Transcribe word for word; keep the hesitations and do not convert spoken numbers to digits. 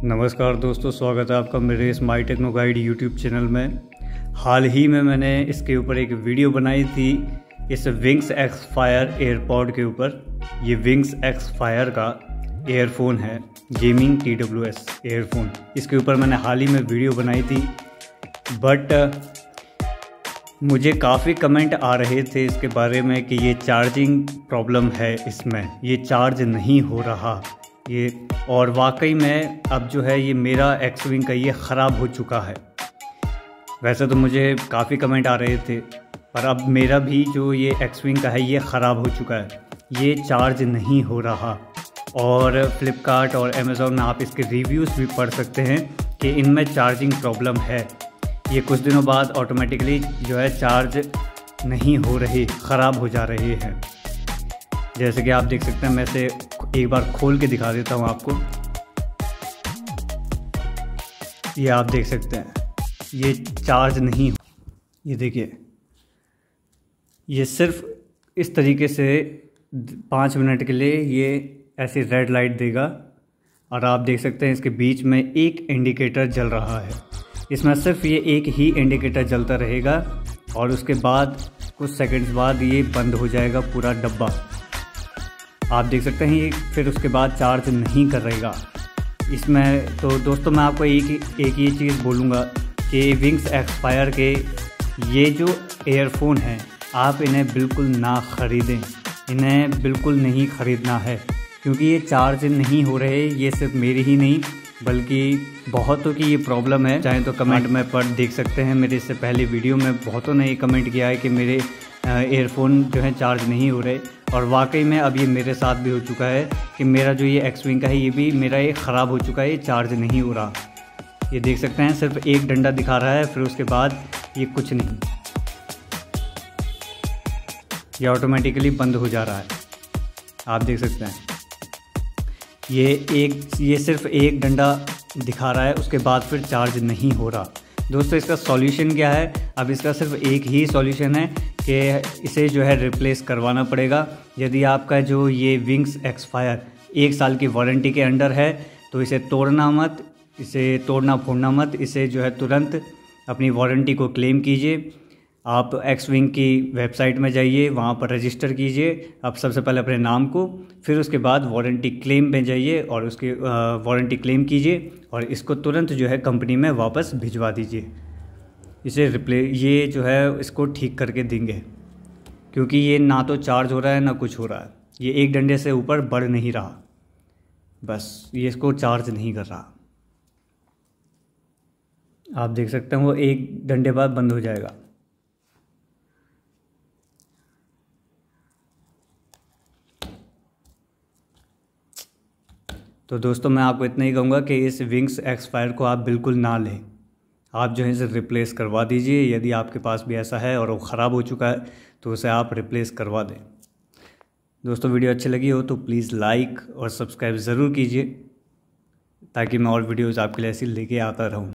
नमस्कार दोस्तों, स्वागत है आपका मेरे इस my techno guide YouTube channel में। हाल ही में मैंने इसके ऊपर एक वीडियो बनाई थी इस विंग्स एक्स फायर एयरपॉड के ऊपर। ये विंग्स एक्स फायर का एयरफोन है, gaming T W S airphone. इसके ऊपर मैंने हाल ही में वीडियो बनाई थी, बट मुझे काफ़ी कमेंट आ रहे थे इसके बारे में कि ये चार्जिंग प्रॉब्लम है, इसमें ये चार्ज नहीं हो रहा ये। और वाकई में अब जो है ये मेरा एक्स विंग का ये ख़राब हो चुका है। वैसे तो मुझे काफ़ी कमेंट आ रहे थे, पर अब मेरा भी जो ये एक्स विंग का है ये ख़राब हो चुका है, ये चार्ज नहीं हो रहा। और फ्लिपकार्ट और अमेज़ॉन में आप इसके रिव्यूज़ भी पढ़ सकते हैं कि इनमें चार्जिंग प्रॉब्लम है। ये कुछ दिनों बाद ऑटोमेटिकली जो है चार्ज नहीं हो रही, ख़राब हो जा रहे हैं। जैसे कि आप देख सकते हैं, मैं इसे एक बार खोल के दिखा देता हूँ आपको। ये आप देख सकते हैं ये चार्ज नहीं, ये देखिए, ये सिर्फ इस तरीके से पाँच मिनट के लिए ये ऐसी रेड लाइट देगा। और आप देख सकते हैं इसके बीच में एक इंडिकेटर जल रहा है। इसमें सिर्फ ये एक ही इंडिकेटर जलता रहेगा और उसके बाद कुछ सेकंड्स बाद ये बंद हो जाएगा पूरा डब्बा। आप देख सकते हैं ये फिर उसके बाद चार्ज नहीं कर रहेगा इसमें। तो दोस्तों मैं आपको एक एक ये चीज़ बोलूँगा कि विंग्स एक्स फायर के ये जो एयरफोन हैं, आप इन्हें बिल्कुल ना ख़रीदें, इन्हें बिल्कुल नहीं ख़रीदना है, क्योंकि ये चार्ज नहीं हो रहे। ये सिर्फ मेरी ही नहीं बल्कि बहुतों की ये प्रॉब्लम है। चाहे तो कमेंट में पढ़ देख सकते हैं, मेरे इससे पहले वीडियो में बहुतों ने ये कमेंट किया है कि मेरे एयरफोन जो है चार्ज नहीं हो रहे। और वाकई में अब ये मेरे साथ भी हो चुका है कि मेरा जो ये एक्स विंग का है ये भी मेरा ये ख़राब हो चुका है, ये चार्ज नहीं हो रहा। ये देख सकते हैं सिर्फ एक डंडा दिखा रहा है, फिर उसके बाद ये कुछ नहीं, ये ऑटोमेटिकली बंद हो जा रहा है। आप देख सकते हैं ये एक ये सिर्फ एक डंडा दिखा रहा है, उसके बाद फिर चार्ज नहीं हो रहा। दोस्तों इसका सॉल्यूशन क्या है? अब इसका सिर्फ एक ही सॉल्यूशन है कि इसे जो है रिप्लेस करवाना पड़ेगा। यदि आपका जो ये विंग्स एक्स फायर एक साल की वारंटी के अंडर है तो इसे तोड़ना मत, इसे तोड़ना फोड़ना मत, इसे जो है तुरंत अपनी वारंटी को क्लेम कीजिए। आप एक्स विंग की वेबसाइट में जाइए, वहाँ पर रजिस्टर कीजिए आप सबसे पहले अपने नाम को, फिर उसके बाद वारंटी क्लेम में जाइए और उसकी वारंटी क्लेम कीजिए और इसको तुरंत जो है कंपनी में वापस भिजवा दीजिए। इसे रिप्ले ये जो है इसको ठीक करके देंगे, क्योंकि ये ना तो चार्ज हो रहा है ना कुछ हो रहा है, ये एक डंडे से ऊपर बढ़ नहीं रहा, बस ये इसको चार्ज नहीं कर रहा। आप देख सकते हैं वो एक डंडे बाद बंद हो जाएगा। तो दोस्तों मैं आपको इतना ही कहूँगा कि इस विंग्स एक्स फायर को आप बिल्कुल ना लें, आप जो है इसे रिप्लेस करवा दीजिए। यदि आपके पास भी ऐसा है और वो ख़राब हो चुका है तो उसे आप रिप्लेस करवा दें। दोस्तों वीडियो अच्छी लगी हो तो प्लीज़ लाइक और सब्सक्राइब ज़रूर कीजिए, ताकि मैं और वीडियोज़ आपके लिए ऐसी लेके आता रहूँ।